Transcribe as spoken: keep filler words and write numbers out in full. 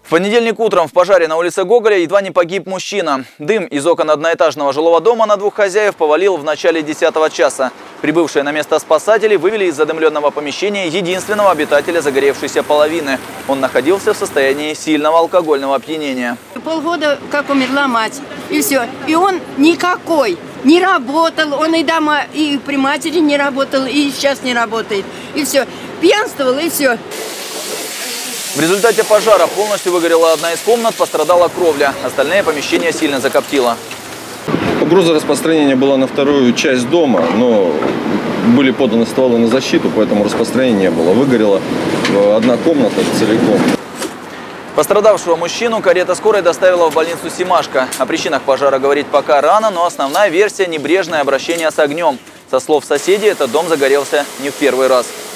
В понедельник утром в пожаре на улице Гоголя едва не погиб мужчина. Дым из окон одноэтажного жилого дома на двух хозяев повалил в начале десятого часа. Прибывшие на место спасатели вывели из задымленного помещения единственного обитателя загоревшейся половины. Он находился в состоянии сильного алкогольного опьянения. Полгода как умерла мать, и все. И он никакой не работал, он и дома, и при матери не работал, и сейчас не работает. И все. Пьянствовал, и все. В результате пожара полностью выгорела одна из комнат, пострадала кровля. Остальные помещения сильно закоптило. Угроза распространения была на вторую часть дома, но были поданы стволы на защиту, поэтому распространения не было. Выгорела одна комната целиком. Пострадавшего мужчину карета скорой доставила в больницу Семашко. О причинах пожара говорить пока рано, но основная версия – небрежное обращение с огнем. Со слов соседей, этот дом загорелся не в первый раз.